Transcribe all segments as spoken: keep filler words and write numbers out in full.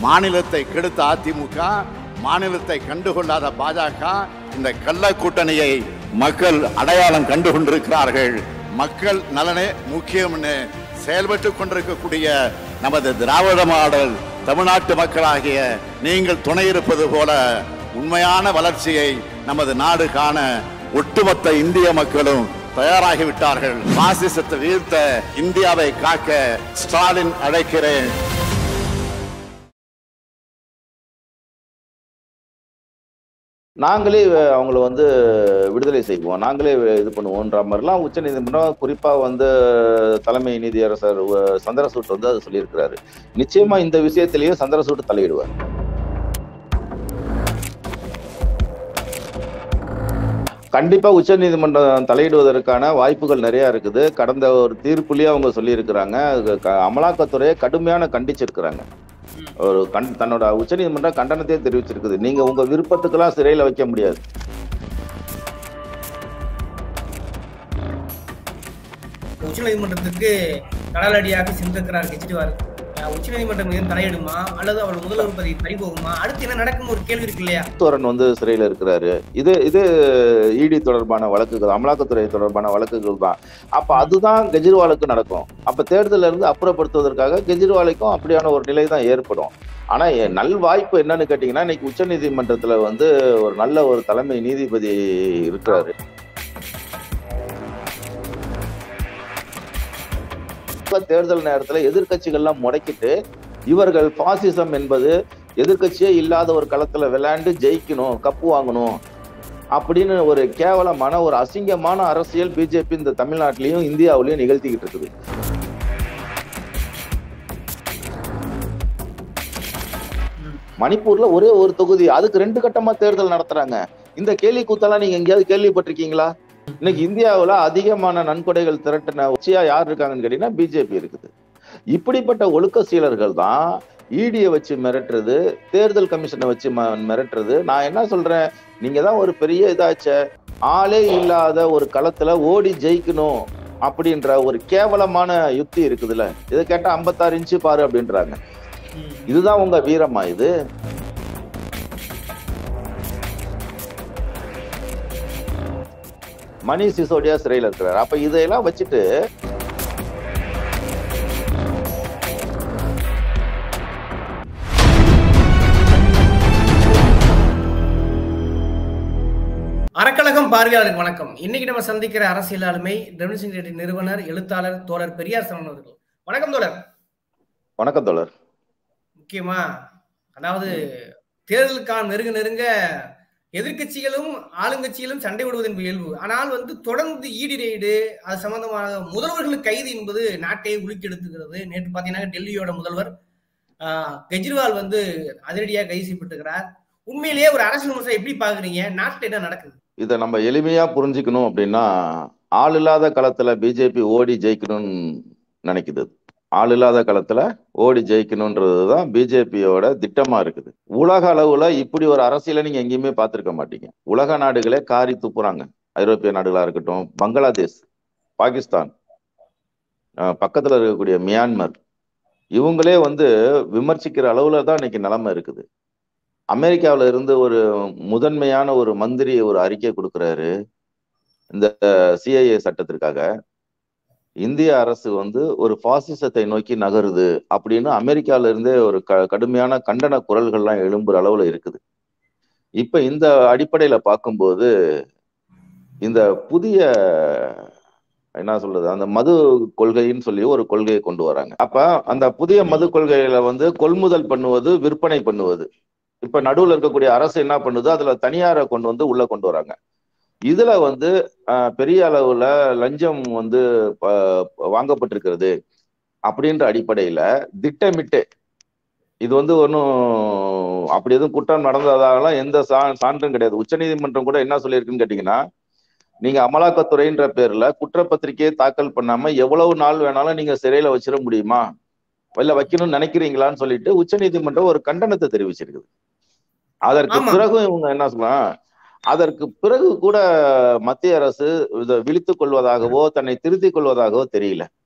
மாநிலத்தை கெடுத்த அதிமுக, மாநிலத்தை கண்டுகொள்ளாத பாஜக, இந்த கள்ள கூட்டணியை மக்கள் அடையாளம் கண்டு கொண்டிருக்கிறார்கள். மக்கள் நலனே முக்கியம்னு செயல்பட்டு கொண்டிருக்கக்கூடிய நமது திராவிட மாடல் தமிழ்நாட்டு மக்களாகிய நீங்கள் துணை இருப்பது போல உண்மையான வளர்ச்சியை நமது நாடு காண ஒட்டுமொத்த இந்திய மக்களும் தயாராகிவிட்டார்கள். பாசிசத்தை வீழ்த்த இந்தியாவை காக்க ஸ்டாலின் அழைக்கிறேன். நாங்களே அவங்கள வந்து விடுதலை செய்வோம், நாங்களே இது பண்ணுவோம்ன்ற மாதிரிலாம் உச்ச நீதிமன்றம் குறிப்பா வந்து தலைமை நீதியரசர் சந்திரசூட் வந்து அது சொல்லியிருக்கிறாரு. நிச்சயமா இந்த விஷயத்திலேயே சந்திரசூட் தலையிடுவார். கண்டிப்பா உச்ச நீதிமன்றம் தலையிடுவதற்கான வாய்ப்புகள் நிறைய இருக்குது. கடந்த ஒரு தீர்ப்புலயே அவங்க சொல்லி இருக்கிறாங்க, அமலாக்கத்துறையை கடுமையான கண்டிச்சிருக்கிறாங்க. ஒரு கண் தன்னோட உச்ச நீதிமன்றம் கண்டனத்தையே தெரிவிச்சிருக்குது. நீங்க உங்க விருப்பத்துக்கெல்லாம் சிறையில வைக்க முடியாது. உச்ச நீதிமன்றத்துக்கு கடலடியாக சென்றிருக்கிறார் கெஜ்ரிவால். உச்ச நீதிமன்றம் மீது தலையிடுமா அல்லது அவர் முதல்வர் பதவி பறிபோகுமா? அடுத்து என்ன நடக்கும் ஒரு கேள்வி இருக்கு இல்லையா? தோரன் வந்து சிறையில இருக்கிறாரு. இது இது இடி தொடர்பான வழக்குகள், அமலாக்கத்துறை தொடர்பான வழக்குகள் தான். அப்ப அதுதான் கெஜ்ரிவாலுக்கு நடக்கும். அப்ப தேர்தலில் இருந்து அப்புறப்படுத்துவதற்காக கெஜ்ரிவாலுக்கும் அப்படியான ஒரு நிலை தான் ஏற்படும். ஆனா நல் வாய்ப்பு என்னன்னு கேட்டீங்கன்னா, இன்னைக்கு உச்ச நீதிமன்றத்துல வந்து ஒரு நல்ல ஒரு தலைமை நீதிபதி இருக்கிறாரு. தேர்தல் நேரத்துல எதிர்கட்சிகள்லாம் முடக்கிட்டு இவர்கள் பாசிசம் என்பது எதிர்கட்சியே இல்லாத ஒரு களத்துல விளையாண்டு ஜெயிக்கணும், கப்பு வாங்கணும் அப்படின்னு ஒரு கேவலமான ஒரு அசிங்கமான அரசியல் பிஜேபி இந்த தமிழ்நாட்டிலையும் இந்தியாவிலையும் நிகழ்த்திக்கிட்டு இருக்குது. மணிப்பூர்ல ஒரே ஒரு தொகுதி, அதுக்கு ரெண்டு கட்டமா தேர்தல் நடத்துறாங்க. இந்த கேலி கூத்தெல்லாம் நீங்க எங்கேயாவது கேள்விப்பட்டிருக்கீங்களா? இன்னைக்கு இந்தியாவுல அதிகமான நன்கொடைகள் திரட்டின உச்சியா யார் இருக்காங்கன்னு கேட்டீங்கன்னா பிஜேபி இருக்குது. இப்படிப்பட்ட ஒழுக்க சீலர்கள் தான் இடியை வச்சு மிரட்டுறது, தேர்தல் கமிஷனை வச்சு மிரட்டுறது. நான் என்ன சொல்றேன், நீங்க தான் ஒரு பெரிய இதாச்ச, ஆளே இல்லாத ஒரு களத்துல ஓடி ஜெயிக்கணும் அப்படின்ற ஒரு கேவலமான யுக்தி இருக்குதுல்ல. இதை கேட்டா ஐம்பத்தாறு இன்ச்சு பாரு அப்படின்றாங்க. இதுதான் உங்க வீரமா? இது மணிஷ் சிசோடியா சிறையில் இருக்கிறார். அப்ப இதையெல்லாம் வச்சுட்டு அறக்கழகம் பார்வையாளருக்கு வணக்கம். இன்னைக்கு நம்ம சந்திக்கிற அரசியல் ஆளுமை ரெவல்யூஷன் ரெட்டி நிறுவனர், எழுத்தாளர் தோழர் பெரியார் சரவணன் அவர்கள். வணக்கம் தோழர். வணக்கம் தோழர். முக்கியமா அதாவது தேர்தலுக்கான நெருங்க நெருங்க எதிர்கட்சிகளும் ஆளுங்கட்சிகளும் சண்டை விடுவதன் இயல்பு. ஆனால் வந்து தொடர்ந்து ஈடி ரெய்டு, அது சம்பந்தமான முதல்வர்களுக்கு கைது என்பது நாட்டையே உலுக்கி எடுத்துக்கிறது. நேற்று பாத்தீங்கன்னா டெல்லியோட முதல்வர் ஆஹ் கெஜ்ரிவால் வந்து அதிரடியாக கைது செய்யப்பட்டிருக்கிறார். உண்மையிலேயே ஒரு அரசியல் விமர்சனம் எப்படி பாக்குறீங்க? நாட்டில் என்ன நடக்குது? இதை நம்ம எளிமையா புரிஞ்சுக்கணும் அப்படின்னா, ஆள் இல்லாத களத்துல பிஜேபி ஓடி ஜெயிக்கணும்னு நினைக்குது. ஆள் இல்லாத களத்துல ஓடி ஜெயிக்கணும்ன்றதுதான் பிஜேபியோட திட்டமா இருக்குது. உலக அளவுல இப்படி ஒரு அரசியலை நீங்க எங்கேயுமே பார்த்திருக்க மாட்டீங்க. உலக நாடுகளே காரி துப்புறாங்க. ஐரோப்பிய நாடுகளா இருக்கட்டும், பங்களாதேஷ், பாகிஸ்தான், பக்கத்துல இருக்கக்கூடிய மியான்மர், இவங்களே வந்து விமர்சிக்கிற அளவுல தான் இன்னைக்கு நிலைமை இருக்குது. அமெரிக்காவில இருந்து ஒரு முதன்மையான ஒரு மந்திரி ஒரு அறிக்கை கொடுக்கிறாரு இந்த சிஐஏ சட்டத்திற்காக. இந்திய அரசு வந்து ஒரு பாசிசத்தை நோக்கி நகருது அப்படின்னு அமெரிக்கால இருந்தே ஒரு க கடுமையான கண்டன குரல்கள்லாம் எழும்புற அளவுல இருக்குது. இப்ப இந்த அடிப்படையில பார்க்கும்போது இந்த புதிய என்ன சொல்றது, அந்த மது கொள்கைன்னு சொல்லி ஒரு கொள்கையை கொண்டு வராங்க. அப்ப அந்த புதிய மது கொள்கையில வந்து கொள்முதல் பண்ணுவது, விற்பனை பண்ணுவது, இப்ப நடுவுல இருக்கக்கூடிய அரசு என்ன பண்ணுது, அதுல தனியாரை கொண்டு வந்து உள்ள கொண்டு வராங்க. இதுல வந்து பெரிய அளவுல லஞ்சம் வந்து வாங்கப்பட்டிருக்கிறது அப்படின்ற அடிப்படையில திட்டமிட்டு, இது வந்து ஒன்றும் அப்படி எதுவும் குற்றம் நடந்ததாகலாம் எந்த சா சான்றும் கிடையாது. உச்ச நீதிமன்றம் கூட என்ன சொல்லியிருக்குன்னு கேட்டீங்கன்னா, நீங்க அமலாக்கத்துறைன்ற பேர்ல குற்றப்பத்திரிகையை தாக்கல் பண்ணாம எவ்வளவு நாள் வேணாலும் நீங்க சிறையில வச்சிட முடியுமா, இல்ல வைக்கணும்னு நினைக்கிறீங்களான்னு சொல்லிட்டு உச்ச நீதிமன்றம் ஒரு கண்டனத்தை தெரிவிச்சிருக்குது. அதற்கு பிறகு இவங்க என்ன சொல்லலாம், அதற்கு பிறகு கூட மத்திய அரசு இதை விழித்துக் கொள்வதாகவோ தன்னை திருத்திக் கொள்வதாகவோ தெரியல.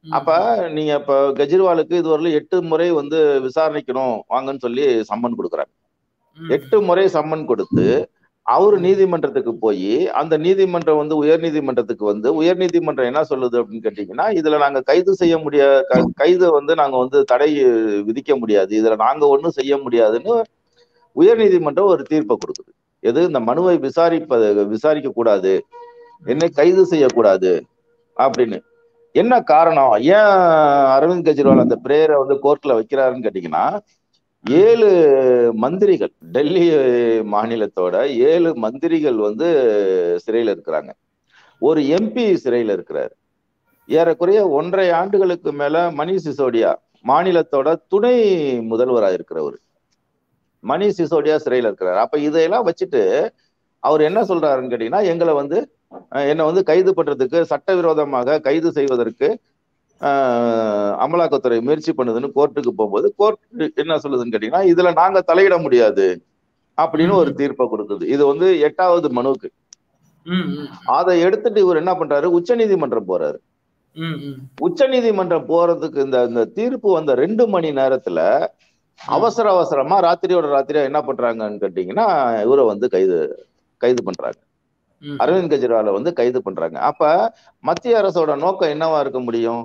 அப்ப நீங்க இப்ப கெஜ்ரிவாலுக்கு இதுவரையிலும் எட்டு முறை வந்து விசாரணைக்கணும் வாங்கன்னு சொல்லி சம்மன் கொடுக்குறாங்க. எட்டு முறை சம்மன் கொடுத்து அவரு நீதிமன்றத்துக்கு போய் அந்த நீதிமன்றம் வந்து உயர் நீதிமன்றத்துக்கு வந்து உயர் நீதிமன்றம் என்ன சொல்லுது அப்படின்னு கேட்டீங்கன்னா, இதுல நாங்க கைது செய்ய முடியாது, கைது வந்து நாங்க வந்து தடை விதிக்க முடியாது, இதுல நாங்க ஒண்ணும் செய்ய முடியாதுன்னு உயர் நீதிமன்றம் ஒரு தீர்ப்பை கொடுக்குது. எது, இந்த மனுவை விசாரிப்ப விசாரிக்க கூடாது, என்னை கைது செய்யக்கூடாது அப்படின்னு. என்ன காரணம், ஏன் அரவிந்த் கெஜ்ரிவால் அந்த பிரேயரை வந்து கோர்ட்ல வைக்கிறாருன்னு கேட்டீங்கன்னா, ஏழு மந்திரிகள், டெல்லி மாநிலத்தோட ஏழு மந்திரிகள் வந்து சிறையில் இருக்கிறாங்க. ஒரு எம்பி சிறையில் இருக்கிறார். ஏறக்குறைய ஒன்றரை ஆண்டுகளுக்கு மேல மணிஷ் சிசோடியா, மாநிலத்தோட துணை முதல்வராக இருக்கிறவர் மணிஷ் சிசோடியா சிறையில் இருக்கிறார். அப்ப இதையெல்லாம் வச்சுட்டு அவர் என்ன சொல்றாருன்னு கேட்டீங்கன்னா, எங்களை வந்து என்னை வந்து கைது பண்றதுக்கு, சட்டவிரோதமாக கைது செய்வதற்கு அமலாக்கத்துறை முயற்சி பண்ணுதுன்னு கோர்ட்டுக்கு போகும்போது கோர்ட் என்ன சொல்லுதுன்னு கேட்டீங்கன்னா, இதுல நாங்க தலையிட முடியாது அப்படின்னு ஒரு தீர்ப்பை கொடுத்தது. இது வந்து எட்டாவது மனுவுக்கு. அதை எடுத்துட்டு இவர் என்ன பண்றாரு, உச்ச நீதிமன்றம் போறாரு. உச்ச நீதிமன்றம் போறதுக்கு இந்த இந்த தீர்ப்பு வந்த ரெண்டு மணி நேரத்துல அவசர அவசரமா ராத்திரியோட ராத்திரியா என்ன பண்றாங்கன்னு கேட்டீங்கன்னா, இவரை வந்து கைது கைது பண்றாங்க. அரவிந்த் கெஜ்ரிவாலை வந்து கைது பண்றாங்க. அப்ப மத்திய அரசோட நோக்கம் என்னவா இருக்க முடியும்?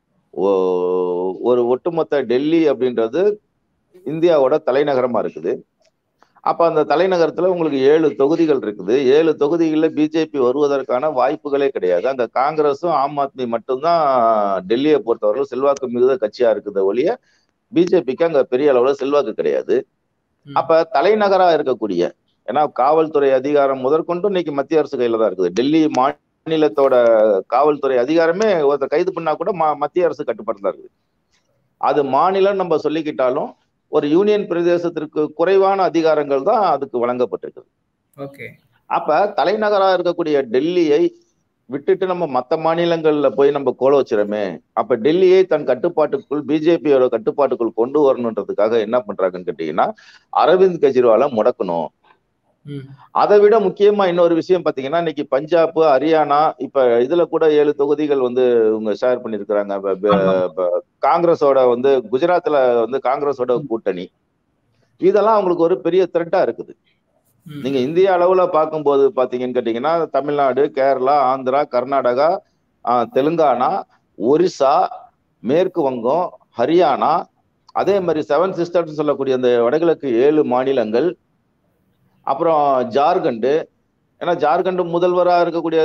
ஒரு ஒட்டுமொத்த டெல்லி அப்படின்றது இந்தியாவோட தலைநகரமா இருக்குது. அப்ப அந்த தலைநகரத்துல உங்களுக்கு ஏழு தொகுதிகள் இருக்குது. ஏழு தொகுதிகளில் பிஜேபி வருவதற்கான வாய்ப்புகளே கிடையாது. அங்க காங்கிரஸும் ஆம் ஆத்மி மட்டும்தான் டெல்லியை பொறுத்தவரைக்கும் செல்வாக்கு மிகுந்த கட்சியா இருக்குது ஒழிய பிஜேபிக்கு அங்க பெரிய அளவுல செல்வாக்கு கிடையாது. அப்ப தலைநகரா இருக்கக்கூடிய, ஏன்னா காவல்துறை அதிகாரம் முதற்கொண்டு இன்னைக்கு மத்திய அரசு கையில தான் இருக்குது. டெல்லி மாநிலத்தோட காவல்துறை அதிகாரமே ஒருத்தர் கைது பண்ணா கூட மத்திய அரசு கட்டுப்பாடு தான் இருக்குது. அது மாநிலம் நம்ம சொல்லிக்கிட்டாலும் ஒரு யூனியன் பிரதேசத்திற்கு குறைவான அதிகாரங்கள் தான் அதுக்கு வழங்கப்பட்டிருக்குது. அப்ப தலைநகரா இருக்கக்கூடிய டெல்லியை விட்டுட்டு நம்ம மற்ற மாநிலங்கள்ல போய் நம்ம கோல வச்சிடமே, அப்ப டெல்லியை தன் கட்டுப்பாட்டுக்குள், பிஜேபியோட கட்டுப்பாட்டுக்குள் கொண்டு வரணுன்றதுக்காக என்ன பண்றாங்கன்னு கேட்டீங்கன்னா, அரவிந்த் கெஜ்ரிவாலை முடக்கணும். அதை விட முக்கியமா இன்னொரு விஷயம் பாத்தீங்கன்னா, இன்னைக்கு பஞ்சாப், ஹரியானா, இப்ப இதுல கூட ஏழு தொகுதிகள் வந்து இவங்க ஷேர் பண்ணிருக்கிறாங்க. காங்கிரஸோட வந்து குஜராத்ல வந்து காங்கிரஸோட கூட்டணி, இதெல்லாம் அவங்களுக்கு ஒரு பெரிய த்ரெட்டா இருக்குது. நீங்க இந்திய அளவுல பார்க்கும்போது பாத்தீங்கன்னு கேட்டீங்கன்னா, தமிழ்நாடு, கேரளா, ஆந்திரா, கர்நாடகா, தெலுங்கானா, ஒரிசா, மேற்கு வங்கம், ஹரியானா, அதே மாதிரி செவன் சிஸ்டர்ஸ் சொல்லக்கூடிய அந்த வடகிழக்கு ஏழு மாநிலங்கள், அப்புறம் ஜார்க்கண்ட். ஏன்னா ஜார்க்கண்ட் முதல்வரா இருக்கக்கூடிய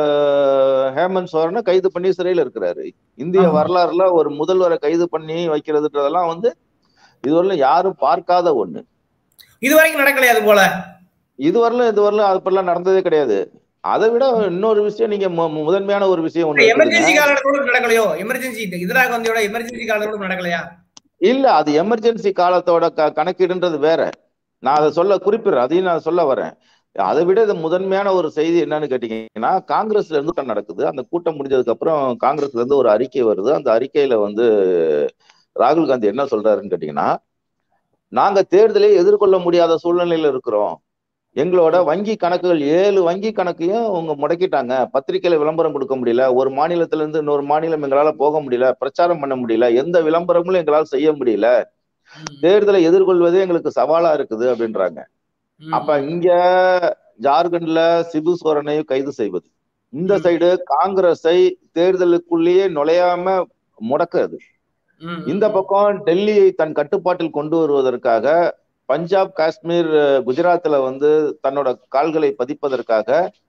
ஹேமந்த் சோரனை கைது பண்ணி சிறையில் இருக்கிறாரு. இந்திய வரலாறுல ஒரு முதல்வரை கைது பண்ணி வைக்கிறதுன்றதெல்லாம் வந்து இதுவரையிலும் யாரும் பார்க்காத ஒண்ணு. இதுவரைக்கும் நடக்கலையா? அது போல இதுவரையிலும் இதுவரையிலும் அது போல நடந்ததே கிடையாது. அதை விட இன்னொரு விஷயம், நீங்க முதன்மையான ஒரு விஷயம் ஒண்ணு, எமர்ஜென்சி காலத்தோட நடக்கலையோ? எமர்ஜென்சி இந்திரா காந்தியோட எமர்ஜென்சி காலத்தோட நடக்கலையா? இல்ல, அது எமர்ஜென்சி காலத்தோட கணக்கீடுன்றது வேற. நான் அதை சொல்ல குறிப்பிடுறேன், அதையும் நான் சொல்ல வரேன். அதை விட இது முதன்மையான ஒரு செய்தி என்னன்னு கேட்டீங்கன்னா, காங்கிரஸ்ல இருந்து கூட்டம் நடக்குது. அந்த கூட்டம் முடிஞ்சதுக்கு அப்புறம் காங்கிரஸ்ல இருந்து ஒரு அறிக்கை வருது. அந்த அறிக்கையில வந்து ராகுல் காந்தி என்ன சொல்றாருன்னு கேட்டீங்கன்னா, நாங்க தேர்தலை எதிர்கொள்ள முடியாத சூழ்நிலையில இருக்கிறோம். எங்களோட வங்கி கணக்குகள் ஏழு வங்கி கணக்கையும் அவங்க முடக்கிட்டாங்க. பத்திரிகையில விளம்பரம் கொடுக்க முடியல, ஒரு மாநிலத்தில இருந்து இன்னொரு மாநிலம் எங்களால போக முடியல, பிரச்சாரம் பண்ண முடியல, எந்த விளம்பரங்களும் எங்களால் செய்ய முடியல, தேர்தலை எதிர்கொள்வதே எங்களுக்கு சவாலா இருக்குது அப்படின்றாங்க. அப்ப இங்க ஜார்க்கண்ட்ல சிபு சோரனையும் கைது செய்வது, இந்த சைடு காங்கிரஸை தேர்தலுக்குள்ளேயே நுழையாம முடக்குறது, இந்த பக்கம் டெல்லியை தன் கட்டுப்பாட்டில் கொண்டு வருவதற்காக பஞ்சாப், காஷ்மீர், குஜராத்ல வந்து தன்னோட கால்களை பதிப்பதற்காக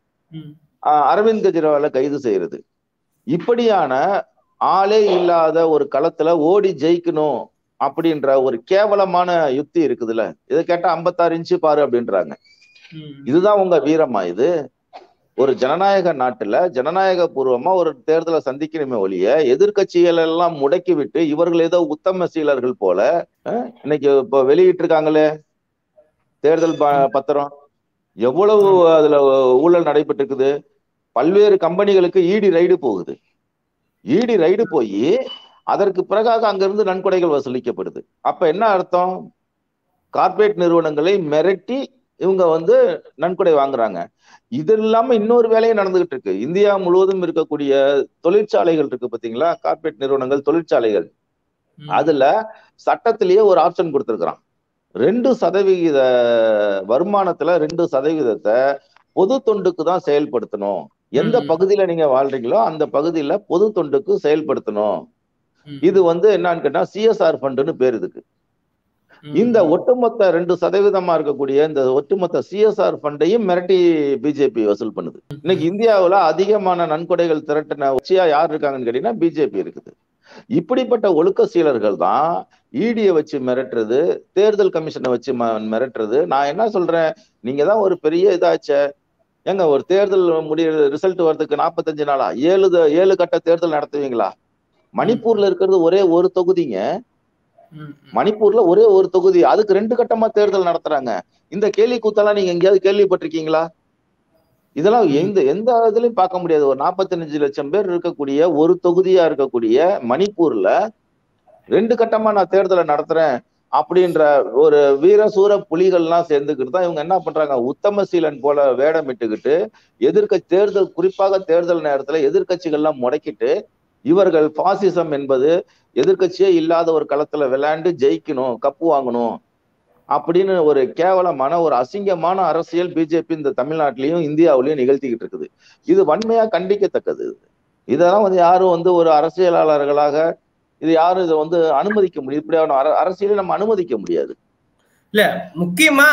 அரவிந்த் கெஜ்ரிவாலை கைது செய்யறது, இப்படியான ஆளே இல்லாத ஒரு களத்துல ஓடி ஜெயிக்கணும் அப்படின்ற ஒரு கேவலமான யுக்தி இருக்குதுல்ல. இதை கேட்டா ஐம்பத்தாறு இன்ச்சு பாரு அப்படின்றாங்க. இதுதான் உங்க வீரமா? இது ஒரு ஜனநாயக நாட்டுல ஜனநாயக பூர்வமா ஒரு தேர்தலை சந்திக்கணுமே ஒழிய எதிர்கட்சிகள் எல்லாம் முடக்கி விட்டு இவர்கள் ஏதோ உத்தம சீலர்கள் போல இன்னைக்கு இப்ப வெளியிட்டு இருக்காங்களே தேர்தல் பத்திரம், எவ்வளவு அதுல ஊழல் நடைபெற்று இருக்குது. பல்வேறு கம்பெனிகளுக்கு இடி ரைடு போகுது. இடி ரைடு போய் அதற்கு பிறகாக அங்கிருந்து நன்கொடைகள் வசூலிக்கப்படுது. அப்ப என்ன அர்த்தம்? கார்பரேட் நிறுவனங்களை மிரட்டி இவங்க வந்து நன்கொடை வாங்குறாங்க. இது இல்லாம இன்னொரு வேலையும் நடந்துகிட்டு இருக்கு. இந்தியா முழுவதும் இருக்கக்கூடிய தொழிற்சாலைகள் இருக்கு பாத்தீங்களா, கார்ப்பரேட் நிறுவனங்கள், தொழிற்சாலைகள், அதுல சட்டத்திலேயே ஒரு ஆப்ஷன் கொடுத்திருக்கிறான். ரெண்டு சதவிகித வருமானத்துல ரெண்டு சதவீதத்தை பொது தொண்டுக்கு தான் செயல்படுத்தணும். எந்த பகுதியில நீங்க வாழ்றீங்களோ அந்த பகுதியில பொது தொண்டுக்கு செயல்படுத்தணும். இது வந்து என்னன்னு கேட்டா சிஎஸ்ஆர் ஃபண்டுன்னு பேர் இதுக்கு. இந்த ஒட்டுமொத்த ரெண்டு சதவீதமா இருக்கக்கூடிய இந்த ஒட்டுமொத்த சிஎஸ்ஆர் ஃபண்டையும் மிரட்டி பிஜேபி வசூல் பண்ணுது. இன்னைக்கு இந்தியாவுல அதிகமான நன்கொடைகள் திரட்டின உச்சியா யார் இருக்காங்கன்னு கேட்டீங்கன்னா பிஜேபி இருக்குது. இப்படிப்பட்ட ஒழுக்க சீலர்கள் தான் இடியை வச்சு மிரட்டுறது, தேர்தல் கமிஷனை வச்சு மிரட்டுறது. நான் என்ன சொல்றேன், நீங்க தான் ஒரு பெரிய இதாச்ச ஏங்க, ஒரு தேர்தல் முடிய ரிசல்ட் வர்றதுக்கு நாற்பத்தஞ்சு நாளா ஏழு ஏழு கட்ட தேர்தல் நடத்துவீங்களா? மணிப்பூர்ல இருக்கிறது ஒரே ஒரு தொகுதிங்க. மணிப்பூர்ல ஒரே ஒரு தொகுதி, அதுக்கு ரெண்டு கட்டமா தேர்தல் நடத்துறாங்க. இந்த கேள்வி கூத்தெல்லாம் நீங்க எங்கேயாவது கேள்விப்பட்டிருக்கீங்களா? இதெல்லாம் எந்த எந்த இதுலயும் பார்க்க முடியாது. ஒரு நாற்பத்தஞ்சு லட்சம் பேர் இருக்கக்கூடிய ஒரு தொகுதியா இருக்கக்கூடிய மணிப்பூர்ல ரெண்டு கட்டமா நான் தேர்தலை நடத்துறேன் அப்படின்ற ஒரு வீர சூர புலிகள்லாம் சேர்ந்துக்கிட்டு தான் இவங்க என்ன பண்றாங்க, உத்தமசீலன் போல வேடமிட்டுக்கிட்டு எதிர்கட்சி தேர்தல், குறிப்பாக தேர்தல் நேரத்துல எதிர்கட்சிகள்லாம் முடக்கிட்டு இவர்கள் பாசிசம் என்பது எதிர்கட்சியே இல்லாத ஒரு களத்துல விளையாண்டு ஜெயிக்கணும், கப்பு வாங்கணும் அப்படின்னு ஒரு கேவலமான ஒரு அசிங்கமான அரசியல் பிஜேபி இந்த தமிழ்நாட்டிலையும் இந்தியாவிலையும் நிகழ்த்திக்கிட்டு இருக்குது. இது வன்மையா கண்டிக்கத்தக்கது. இதெல்லாம் வந்து யாரும் வந்து ஒரு அரசியலாளர்களாக இது யாரும் இதை வந்து அனுமதிக்க முடியும். இப்படியான அரசியலை நம்ம அனுமதிக்க முடியாது. இல்ல, முக்கியமா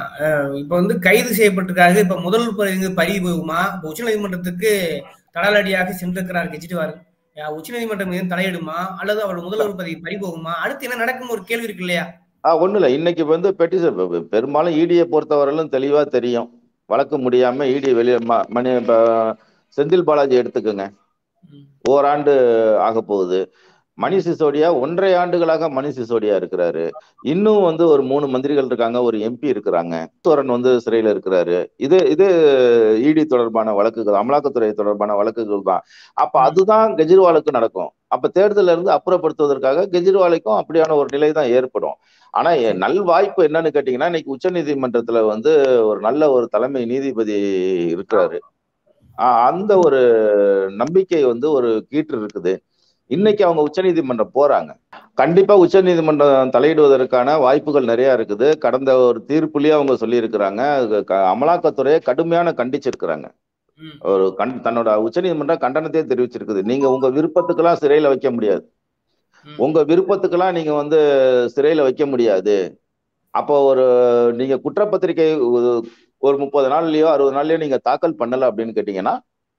இப்ப வந்து கைது செய்யப்பட்டிருக்காரு. இப்ப முதல் பறி போகுமா? உச்ச நீதிமன்றத்துக்கு தடாலடியாக சென்றிருக்கிறார் கெஜ்ரிவால். உச்ச நீதிமன்றம் மீது தலையிடுமா அல்லது அவரோட முதல்வர் பதவி பறி போகுமா? அடுத்து என்ன நடக்கும் ஒரு கேள்வி இருக்கு இல்லையா? ஆஹ் ஒண்ணு இல்ல, இன்னைக்கு வந்து பெட்டிஷன் பெரும்பாலும் இடியை பொறுத்தவரையிலும் தெளிவா தெரியும். வழக்கு முடியாம இடி வெளியே மணி செந்தில் பாலாஜி எடுத்துக்கோங்க, ஓராண்டு ஆக போகுது. மணிஷ் சிசோடியா ஒன்றரை ஆண்டுகளாக மணிஷ் சிசோடியா இருக்கிறாரு. இன்னும் வந்து ஒரு மூணு மந்திரிகள் இருக்காங்க, ஒரு எம்பி இருக்கிறாங்க. சோரன் வந்து சிறையில இருக்கிறாரு. இது இது இடி தொடர்பான வழக்குகள், அமலாக்கத்துறை தொடர்பான வழக்குகள் தான். அப்ப அதுதான் கெஜ்ரிவாலுக்கு நடக்கும். அப்ப தேர்தலில் இருந்து அப்புறப்படுத்துவதற்காக கெஜ்ரிவாலுக்கும் அப்படியான ஒரு நிலை தான் ஏற்படும். ஆனா நல் வாய்ப்பு என்னன்னு கேட்டீங்கன்னா, இன்னைக்கு உச்ச நீதிமன்றத்துல வந்து ஒரு நல்ல ஒரு தலைமை நீதிபதி இருக்கிறாரு. ஆஹ் அந்த ஒரு நம்பிக்கை வந்து ஒரு கீற்று இருக்குது. இன்னைக்கு அவங்க உச்ச நீதிமன்றம் போறாங்க. கண்டிப்பா உச்ச நீதிமன்றம் தலையிடுவதற்கான வாய்ப்புகள் நிறைய இருக்குது. கடந்த ஒரு தீர்ப்புலயே அவங்க சொல்லி இருக்கிறாங்க, அமலாக்கத்துறையை கடுமையான கண்டிச்சிருக்கிறாங்க. ஒரு கண் தன்னோட உச்ச நீதிமன்றம் கண்டனத்தையே தெரிவிச்சிருக்குது. நீங்க உங்க விருப்பத்துக்கெல்லாம் சிறையில வைக்க முடியாது, உங்க விருப்பத்துக்கெல்லாம் நீங்க வந்து சிறையில வைக்க முடியாது. அப்போ ஒரு நீங்க குற்றப்பத்திரிகை ஒரு முப்பது நாள்லயோ அறுபது நாள்லயோ நீங்க தாக்கல் பண்ணல அப்படின்னு கேட்டீங்கன்னா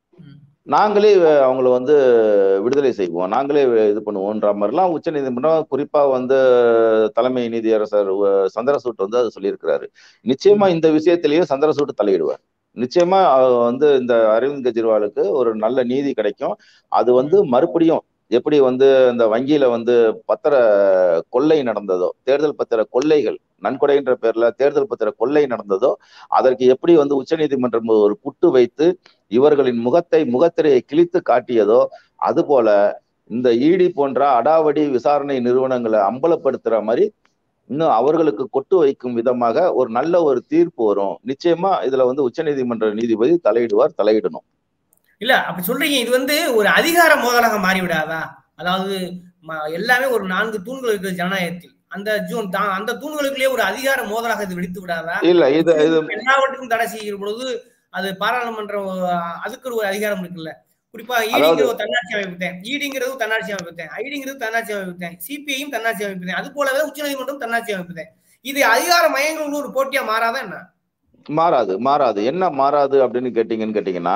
நாங்களே அவங்கள வந்து விடுதலை செய்வோம், நாங்களே இது பண்ணுவோம்ன்ற மாதிரிலாம் உச்ச நீதிமன்றம் குறிப்பா வந்து தலைமை நீதியரசர் சந்திரசூட் வந்து அது சொல்லியிருக்கிறாரு. நிச்சயமா இந்த விஷயத்திலேயே சந்திரசூட் தலையிடுவார். நிச்சயமா வந்து இந்த அரவிந்த் கெஜ்ரிவாலுக்கு ஒரு நல்ல நீதி கிடைக்கும். அது வந்து மறுபடியும் எப்படி வந்து இந்த வங்கியில வந்து பத்திர கொள்ளை நடந்ததோ, தேர்தல் பத்திர கொள்ளைகள், நன்கொடைன்ற பேர்ல தேர்தல் பத்திர கொள்ளை நடந்ததோ, அதற்கு எப்படி வந்து உச்ச நீதிமன்றம் ஒரு புட்டு வைத்து இவர்களின் முகத்தை முகத்திரையை கிழித்து காட்டியதோ, அது போல இந்த இடி போன்ற அடாவடி விசாரணை நிறுவனங்களை அம்பலப்படுத்துற மாதிரி இன்னும் அவர்களுக்கு கொட்டு வைக்கும் விதமாக ஒரு நல்ல ஒரு தீர்ப்பு வரும். நிச்சயமா இதுல வந்து உச்ச நீதிமன்ற நீதிபதி தலையிடுவார், தலையிடணும். இல்ல அப்படி சொல்றீங்க, இது வந்து ஒரு அதிகார மோதலாக மாறிவிடாதா? அதாவது எல்லாமே ஒரு நான்கு தூண்கள் இருக்கு ஜனநாயகத்தில், அந்த ஜூன் அந்த தூண்களுக்குள்ளே ஒரு அதிகார மோதலாக இது வெடித்து விடாதா? இல்ல, இது எல்லாவற்றுக்கும் தடை செய்கிற பொழுது அது பாராளுமன்றம் அதுக்கு ஒரு அதிகாரம் இருக்குல்ல. குறிப்பா ஈடிங்கிறது ஒரு தன்னாட்சி அமைப்புத்தேன், ஈடிங்கிறது தன்னாட்சி அமைப்புத்தேன், ஐடிங்கிறது தன்னாட்சி அமைப்புத்தேன், சிபிஐயும் தன்னாட்சி அமைப்புத்தேன், அது போலவே உச்ச நீதிமன்றம் தன்னாட்சி அமைப்புத்தேன். இது அதிகார மையங்கள் ஒரு போட்டியா மாறாதா என்ன? மாறாது, மாறாது. என்ன மாறாது அப்படின்னு கேட்டீங்கன்னு கேட்டீங்கன்னா,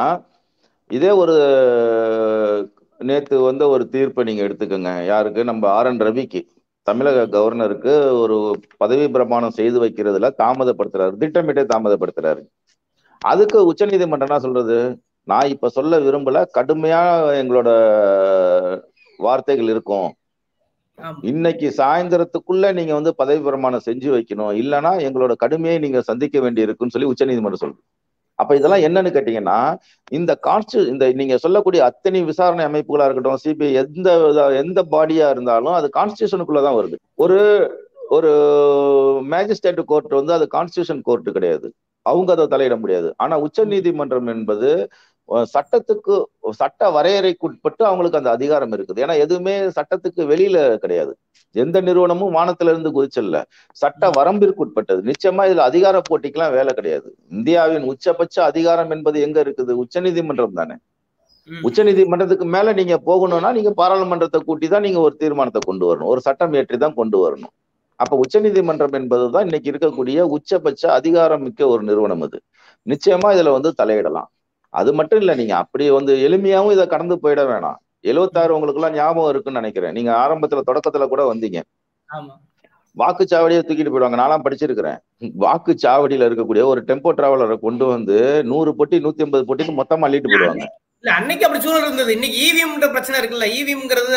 இதே ஒரு நேத்து வந்து ஒரு தீர்ப்பை நீங்க எடுத்துக்கோங்க. யாருக்கு? நம்ம ஆர் என் ரவிக்கு, தமிழக கவர்னருக்கு ஒரு பதவி பிரமாணம் செய்து வைக்கிறதுல தாமதப்படுத்துறாரு, திட்டமிட்டே தாமதப்படுத்துறாரு. அதுக்கு உச்ச நீதிமன்றம் என்ன சொல்றது, நான் இப்ப சொல்ல விரும்பல, கடுமையா எங்களோட வார்த்தைகள் இருக்கும், இன்னைக்கு சாயந்தரத்துக்குள்ள நீங்க வந்து பதவி பிரமாணம் செஞ்சு வைக்கணும், இல்லைன்னா எங்களோட கடுமையை நீங்க சந்திக்க வேண்டி இருக்குன்னு சொல்லி உச்ச நீதிமன்றம் சொல்லுது. அப்ப இதெல்லாம் என்னன்னு கேட்டீங்கன்னா, இந்த கான்ஸ்டி இந்த நீங்க சொல்லக்கூடிய அத்தனை விசாரணை அமைப்புகளா இருக்கட்டும், சிபிஐ எந்த எந்த பாடியா இருந்தாலும் அது கான்ஸ்டிடியூஷனுக்குள்ளதான் வருது. ஒரு ஒரு மேஜிஸ்ட்ரேட் கோர்ட் வந்து அது கான்ஸ்டிடியூஷன் கோர்ட் கிடையாது, அவங்க அதை தலையிட முடியாது. ஆனா உச்ச நீதிமன்றம் என்பது சட்டத்துக்கு சட்ட வரையறைக்குட்பட்டு அவங்களுக்கு அந்த அதிகாரம் இருக்குது. ஏன்னா எதுவுமே சட்டத்துக்கு வெளியில கிடையாது. எந்த நிறுவனமும் வானத்துல இருந்து குதிச்சல்ல, சட்ட வரம்பிற்கு உட்பட்டது. நிச்சயமா இதுல அதிகார போட்டிக்கெல்லாம் வேலை கிடையாது. இந்தியாவின் உச்சபட்ச அதிகாரம் என்பது எங்க இருக்குது? உச்ச நீதிமன்றம் தானே. உச்ச நீதிமன்றத்துக்கு மேல நீங்க போகணும்னா நீங்க பாராளுமன்றத்தை கூட்டி தான் நீங்க ஒரு தீர்மானத்தை கொண்டு வரணும், ஒரு சட்டம் இயற்றி தான் கொண்டு வரணும். அப்ப உச்ச நீதிமன்றம் என்பதுதான் இன்னைக்கு இருக்கக்கூடிய உச்சபட்ச அதிகாரம் மிக்க ஒரு நிறுவனம். அது நிச்சயமா இதுல வந்து தலையிடலாம். அது மட்டும் இல்ல, நீங்க அப்படி வந்து எளிமையாவும் இதை கடந்து போயிட வேணாம். எழுபத்தாறு உங்களுக்கு எல்லாம் ஞாபகம் இருக்குன்னு நினைக்கிறேன். நீங்க ஆரம்பத்துல தொடக்கத்துல கூட வந்தீங்க. வாக்குச்சாவடியை தூக்கிட்டு போயிடுவாங்க. நான்லாம் படிச்சிருக்கிறேன். வாக்குச்சாவடியில இருக்கக்கூடிய ஒரு டெம்போ டிராவலரை கொண்டு வந்து நூறு பொட்டி நூத்தி ஐம்பது பொட்டிக்கு மொத்தமா அள்ளிட்டு போயிடுவாங்க. இல்ல அன்னைக்கு அப்படி சூழல் இருந்தது. இன்னைக்கு இவிஎம் பிரச்சனை இருக்குல்ல, இவிஎம்ங்கிறது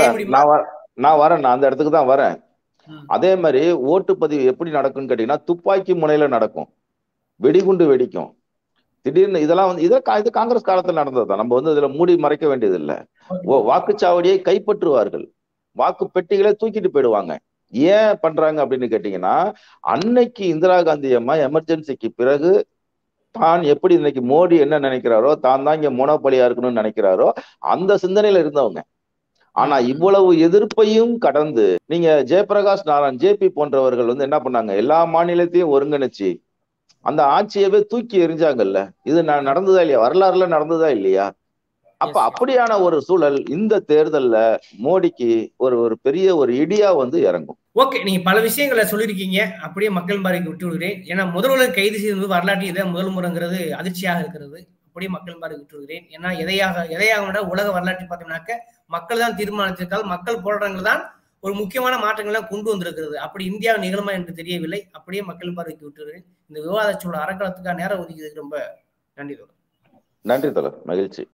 நான் வரேன், நான் அந்த இடத்துக்கு தான் வரேன். அதே மாதிரி ஓட்டுப்பதிவு எப்படி நடக்கும்னு கேட்டீங்கன்னா துப்பாக்கி முனையில நடக்கும், வெடிகுண்டு வெடிக்கும். திடீர்னு இதெல்லாம் வந்து இதை இது காங்கிரஸ் காலத்தில் நடந்ததுதான். நம்ம வந்து இதுல மூடி மறைக்க வேண்டியது இல்லை. வாக்குச்சாவடியை கைப்பற்றுவார்கள், வாக்கு பெட்டிகளை தூக்கிட்டு போயிடுவாங்க. ஏன் பண்றாங்க அப்படின்னு கேட்டீங்கன்னா, அன்னைக்கு இந்திரா காந்தி அம்மா எமர்ஜென்சிக்கு பிறகு தான் எப்படி இன்னைக்கு மோடி என்ன நினைக்கிறாரோ, தான் தான் இங்க மோனோபலியா இருக்கணும்னு நினைக்கிறாரோ அந்த சிந்தனையில இருந்தவங்க. ஆனா இவ்வளவு எதிர்ப்பையும் கடந்து நீங்க ஜெயபிரகாஷ் நாராயண் ஜேபி போன்றவர்கள் வந்து என்ன பண்ணாங்க, எல்லா மாநிலத்தையும் ஒருங்கிணைச்சு அந்த ஆட்சியவே தூக்கி எறிஞ்சாங்கல்ல. இது நடந்ததா இல்லையா? வரலாறுல நடந்ததா இல்லையா? அப்ப அப்படியான ஒரு சூழல் இந்த தேர்தல்ல மோடிக்கு ஒரு ஒரு பெரிய ஒரு இடியா வந்து இறங்கும். ஓகே, நீங்க பல விஷயங்களை சொல்லியிருக்கீங்க. அப்படியே மக்கள் பார்வைக்கு விட்டு விடுகிறேன். ஏன்னா முதல்வர் கைது செய்தது வரலாற்று இதை முதல் முறைங்கிறது அதிர்ச்சியாக இருக்கிறது. அப்படியே மக்கள் பார்வைக்கு விட்டு விடுகிறேன். ஏன்னா எதையாக எதையாக உலக வரலாற்றை பார்த்தோம்னாக்க மக்கள் தான் தீர்மானித்திருக்கால், மக்கள் போராட்டங்கள் தான் ஒரு முக்கியமான மாற்றங்களை கொண்டு வந்திருக்கிறது. அப்படி இந்தியாவை நிகழுமா என்று தெரியவில்லை. அப்படியே மக்கள் பார்வைக்கு விட்டு விடுகிறேன். இந்த விவாத சூழல் அறக்காலத்துக்காக நேரம் ஒதுக்கியதுக்கு ரொம்ப நன்றி தோழர். நன்றி தோழர், மகிழ்ச்சி.